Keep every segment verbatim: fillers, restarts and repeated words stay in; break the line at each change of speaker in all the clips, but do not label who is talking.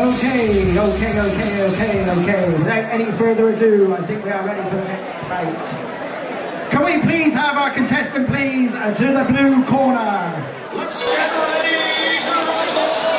Okay, okay, okay, okay, okay. Without any further ado, I think we are ready for the next fight. Can we please have our contestant, please, uh, to the blue corner?
Let's get ready to rumble!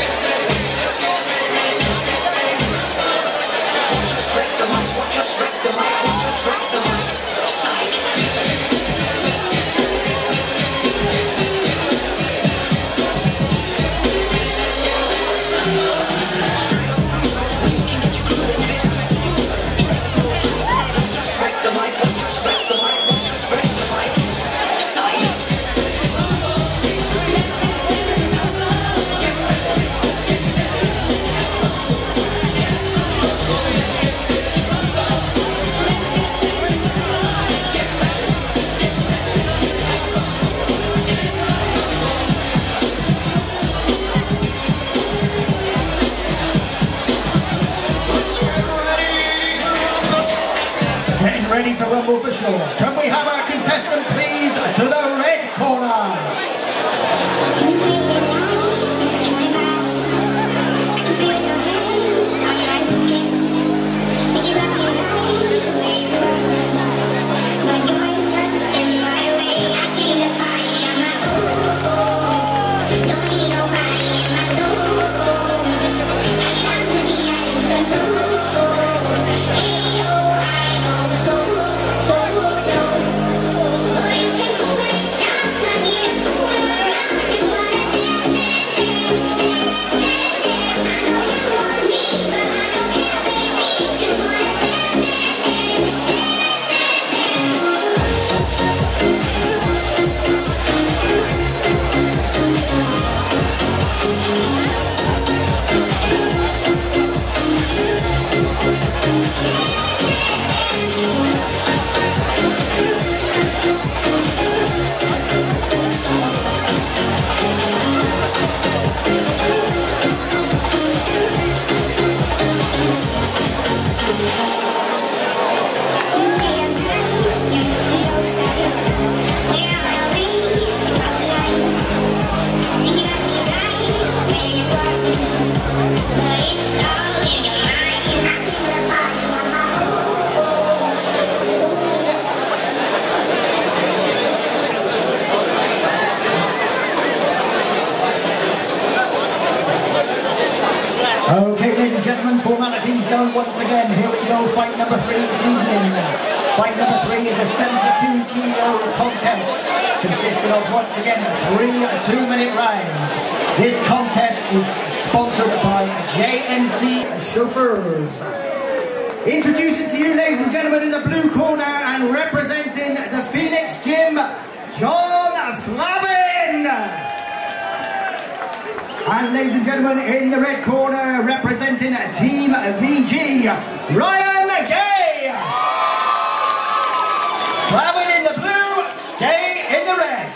Just break the mic, just break the mic, just break the mic. Psych!
Getting ready to rumble for sure. Can we have our contestant, please, to the red corner? Okay, ladies and gentlemen, formalities done once again. Here we go, fight number three this evening. Fight number three is a seventy-two kilo contest, consisting of, once again, three two-minute rounds. This contest is sponsored by J N C Chauffeurs. Introducing to you, ladies and gentlemen, in the blue corner and representing the Phoenix Gym, John Flavin. And ladies and gentlemen, in the red corner, representing Team V G, Ryan Gay! Flavin in the blue, Gay in the red.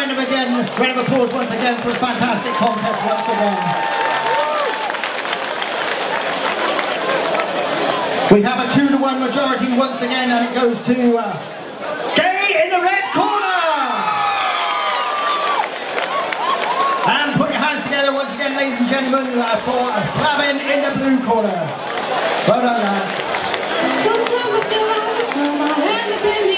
round of again, round of applause once again for a fantastic contest once again. We have a two to one majority once again, and it goes to uh, Gay in the red corner. And put your hands together once again, ladies and gentlemen, uh, for Flavin in the blue corner. Well done, lads.
Sometimes I feel like I throw my hands up in the